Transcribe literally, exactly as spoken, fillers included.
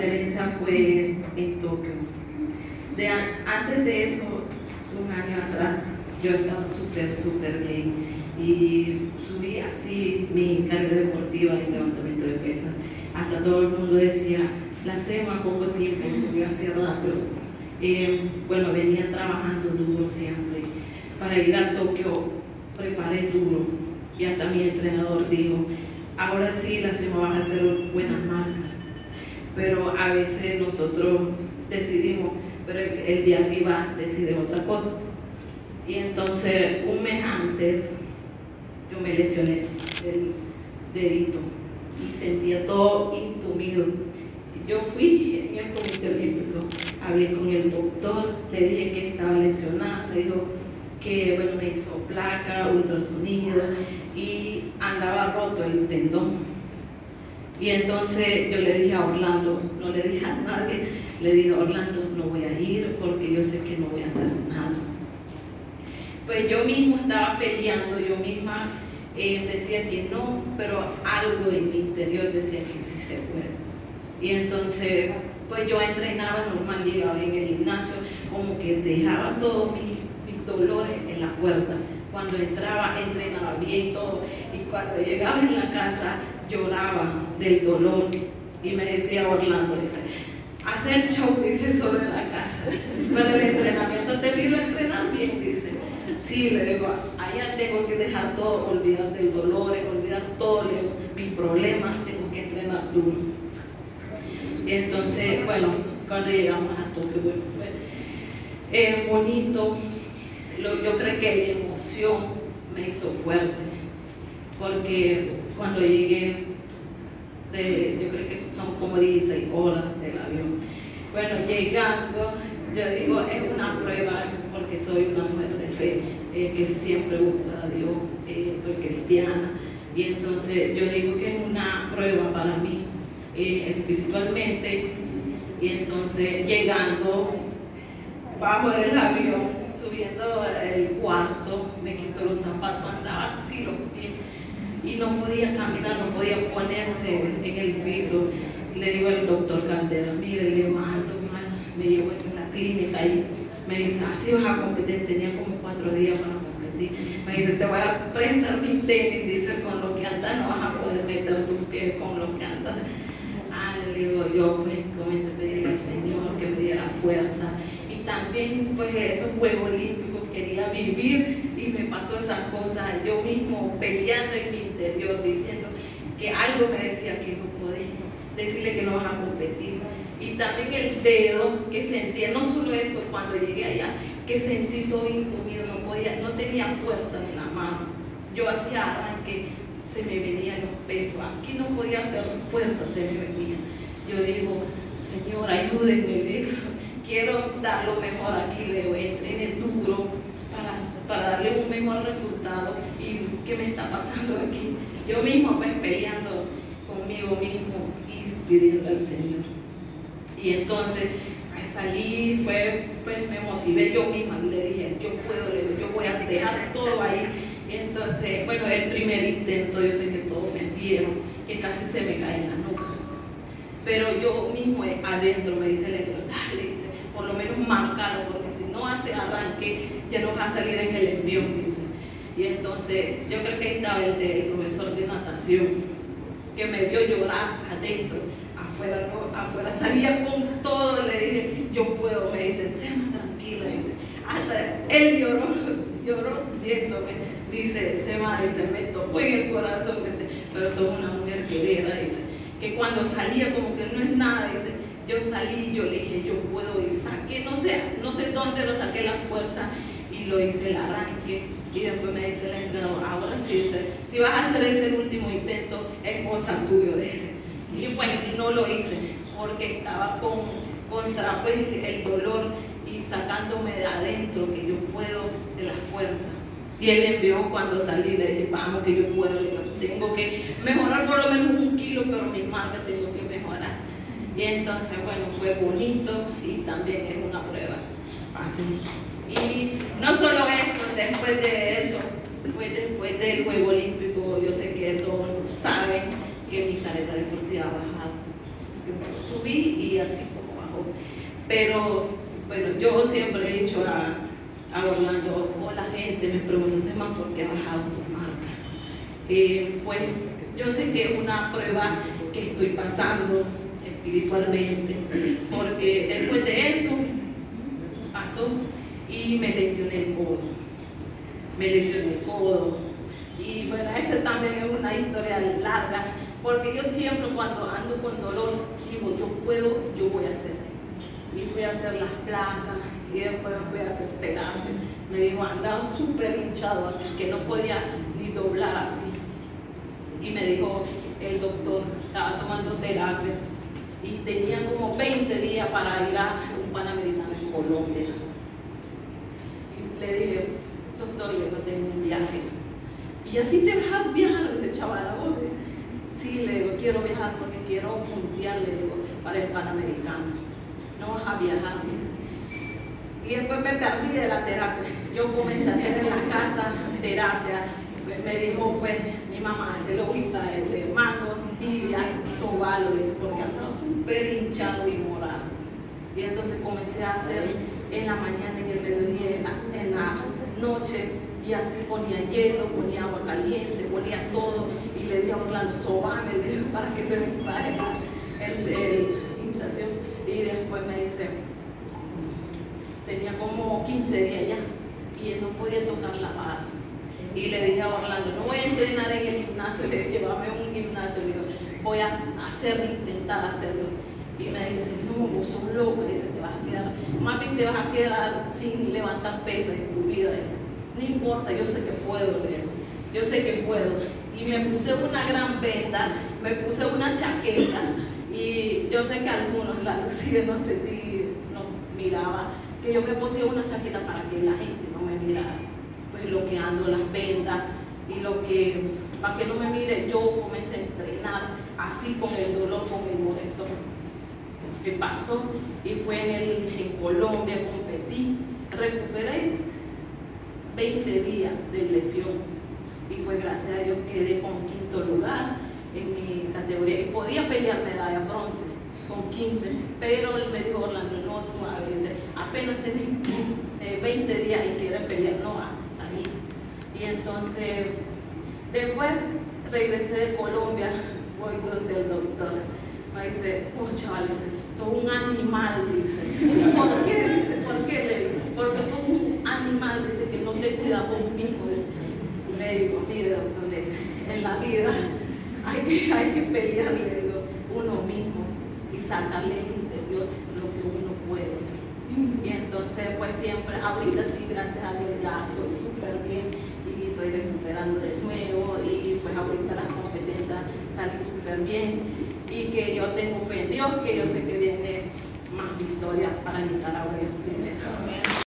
experiencia fue en Tokio. De, antes de eso, un año atrás, yo estaba súper, súper bien y subí así mi carga deportiva y levantamiento de pesas. Hasta todo el mundo decía, la Sema poco tiempo, subió así rápido. Eh, bueno, venía trabajando duro siempre. Para ir a Tokio preparé duro y hasta mi entrenador dijo, ahora sí la Sema va a hacer buenas marcas. Pero a veces nosotros decidimos, pero el, el de arriba decide otra cosa. Y entonces un mes antes yo me lesioné el dedito y sentía todo entumido. Yo fui en el comité olímpico, hablé con el doctor, le dije que estaba lesionada, le dijo que bueno, me hizo placa, ultrasonido y andaba roto el tendón. Y entonces yo le dije a Orlando, no le dije a nadie, le dije a Orlando, no voy a ir porque yo sé que no voy a hacer nada. Pues yo mismo estaba peleando, yo misma eh, decía que no, pero algo en mi interior decía que sí se puede. Y entonces, pues yo entrenaba normal, llegaba en el gimnasio, como que dejaba todos mis, mis dolores en la puerta. Cuando entraba, entrenaba bien todo, y cuando llegaba en la casa, lloraba del dolor. Y me decía Orlando, dice, hacer show, dice, solo en la casa, pero el entrenamiento te vino a entrenar bien, dice. Sí, le digo, allá tengo que dejar todo, olvidar del dolor, olvidar todo, le digo, mis problemas, tengo que entrenar duro. Y entonces, bueno, cuando llegamos a Tokio, bueno, fue eh, bonito. Lo, yo creo que la emoción me hizo fuerte, porque cuando llegué, de, yo creo que son como dieciséis horas del avión. Bueno, llegando, yo digo, es una prueba, porque soy una mujer de fe, eh, que siempre busca a Dios, eh, soy cristiana, y entonces yo digo que es una prueba para mí. Eh, espiritualmente, y entonces llegando bajo del avión, subiendo el cuarto, me quito los zapatos, andaba así los pies y no podía caminar, no podía ponerse en el piso. Le digo al doctor Caldera, mire, le digo, ando mal, me llevo en la clínica y me dice, así vas a competir, tenía como cuatro días para competir. Me dice, te voy a prestar mis tenis, dice, con lo que andas no vas a poder meter tus pies con lo que andas. Le digo, yo pues comencé a pedirle al Señor que me diera fuerza, y también pues esos Juegos Olímpicos quería vivir y me pasó esas cosas, yo mismo peleando en mi interior, diciendo que algo me decía que no podía, decirle que no vas a competir, y también el dedo que sentía, no solo eso, cuando llegué allá, que sentí todo entumido, no podía, no tenía fuerza en la mano, yo hacía arranque, se me venían los pesos, aquí no podía hacer fuerza, se me venía. Yo digo, Señor, ayúdenme, digo, quiero dar lo mejor aquí, le digo, entrene duro para, para darle un mejor resultado. ¿Y qué me está pasando aquí? Yo mismo pues peleando conmigo mismo y pidiendo al Señor. Y entonces pues, salí, fue, pues me motivé yo misma, le dije, yo puedo, le digo, yo voy a dejar todo ahí. Y entonces, bueno, el primer intento, yo sé que todos me vieron, que casi se me cae en la nuca. Pero yo mismo adentro me dice el entrenador, dale, dice, por lo menos marcalo, porque si no hace arranque, ya no va a salir en el envión, dice. Y entonces, yo creo que ahí estaba el del profesor de natación, que me vio llorar adentro, afuera, no, afuera salía con todo, le dije, yo puedo, me dice, sé más tranquila, dice. Hasta él lloró, lloró viéndome, dice, Sema, dice, me tocó en el corazón, dice, pero soy una mujer guerrera, dice, que cuando salía como que no es nada, dice, yo salí, yo le dije, yo puedo, y saqué, no sé, no sé dónde lo saqué la fuerza, y lo hice el arranque, y después me dice el entrenador, ahora sí, dice, si vas a hacer ese último intento, es cosa tuya, dice. Y bueno, no lo hice, porque estaba con, contra pues, el dolor, y sacándome de adentro, que yo puedo, de la fuerza. Y él envió cuando salí, le dije, vamos que yo puedo, tengo que mejorar por lo menos un kilo, pero mi marca tengo que mejorar. Y entonces, bueno, fue bonito y también es una prueba fácil. Y no solo eso, después de eso, pues después del Juego Olímpico, yo sé que todos saben que mi carrera deportiva ha bajado. subí y así como bajó. Pero bueno, yo siempre he dicho a, a Orlando, o la gente me pregunta, Semán, ¿por qué ha bajado tu marca? Eh, pues yo sé que es una prueba que estoy pasando espiritualmente, porque después de eso pasó y me lesioné el codo. Me lesioné el codo. Y bueno, esa también es una historia larga, porque yo siempre cuando ando con dolor, digo, yo puedo, yo voy a hacer. Y fui a hacer las placas y después fui a hacer terapia. Me dijo, andaba súper hinchado aquí, que no podía ni doblar así. Y me dijo el doctor, estaba tomando terapia y tenía como veinte días para ir a un Panamericano en Colombia. Y le dije, doctor, le digo, tengo un viaje. Y así te vas a viajar, le echaba la voz. Sí, le digo, quiero viajar porque quiero mundial, le digo, para el Panamericano. No vas a viajar, dice. Y después me perdí de la terapia. Yo comencé a hacer en la casa terapia. Me dijo, pues, mi mamá, hace lobita de mango, tibia, sobalo, dice, porque andaba súper hinchado y morado. Y entonces comencé a hacer en la mañana, en el mediodía, en la, en la noche, y así ponía hielo, ponía agua caliente, ponía todo, y le dije a Orlando, sobame, le dije, para que se me pare el, el hinchación. Y después me dice, tenía como quince días ya, y él no podía tocar la barra. Y le dije a Orlando, no voy a entrenar en el gimnasio, le dije, llévame a un gimnasio, le digo, voy a hacerlo, intentar hacerlo. Y me dice, no, vos sos loca, dice, te vas a quedar, más bien te vas a quedar sin levantar pesas en tu vida, dice, no importa, yo sé que puedo, le digo, yo sé que puedo. Y me puse una gran venda, me puse una chaqueta, y yo sé que algunos, la Lucía, no sé si nos miraba, que yo me puse una chaqueta para que la gente no me mirara. Pues lo que ando, las vendas, y lo que, para que no me mire, yo comencé a entrenar así con el dolor, con el moretón que pasó, y fue en, el, en Colombia, competí, recuperé veinte días de lesión, y pues gracias a Dios quedé con quinto lugar en mi categoría, y podía pelear medalla bronce con quince, pero me dijo Orlando, no, suave, dice, apenas tenés eh, veinte días y quieres pelear, no, ahí. Y entonces, después regresé de Colombia, voy donde el doctor, me dice, oh chaval, dice, sos un animal, dice. ¿Por qué? ¿Por qué? Le digo, porque sos un animal, dice, que no te cuida vos mismo. Dice. Le digo, mire doctor, le digo, en la vida hay que, hay que pelear, le digo, uno mismo y sacarle el interior lo que uno puede. Y entonces, pues siempre, ahorita sí, gracias a Dios, ya estoy súper bien y estoy recuperando de nuevo, y pues ahorita las competencias salí súper bien, y que yo tengo fe en Dios, que yo sé que viene más victorias para Nicaragua.